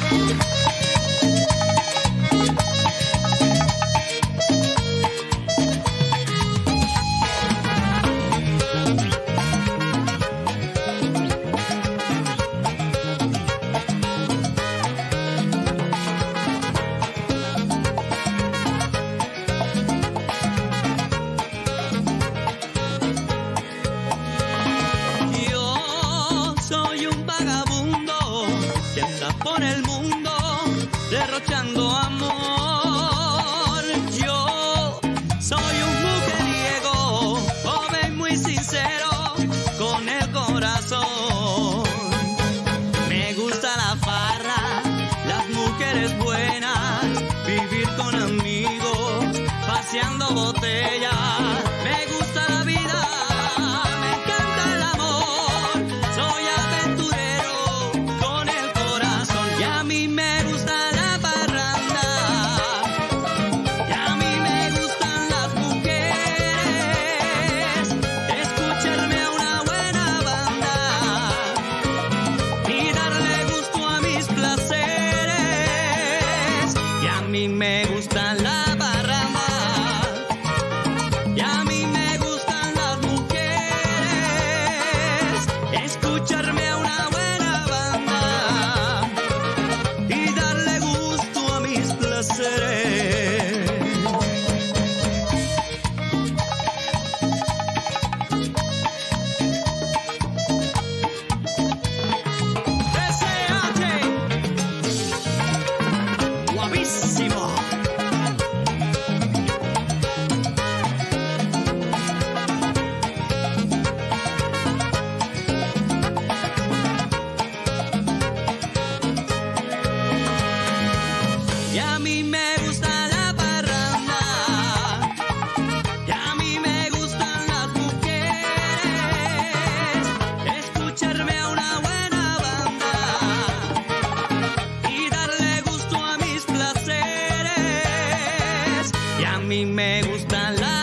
Por el mundo derrochando amor. Yo soy un mujeriego, joven muy sincero, con el corazón. Me gusta la farra, las mujeres buenas, vivir con amigos, paseando botellas. Me gusta la vida, me encanta el amor, soy aventurero con el corazón. Y a mí me gusta la parranda, y a mí me gustan las mujeres, escucharme a una buena banda y darle gusto a mis placeres. Y a mí me gusta la parranda, y a mí me gustan las mujeres, escucharme a una buena banda y darle gusto a mis placeres. S.H. Guapísimo. Y a mí me gusta la parranda, y a mí me gustan las mujeres, escucharme a una buena banda y darle gusto a mis placeres. Y a mí me gustan las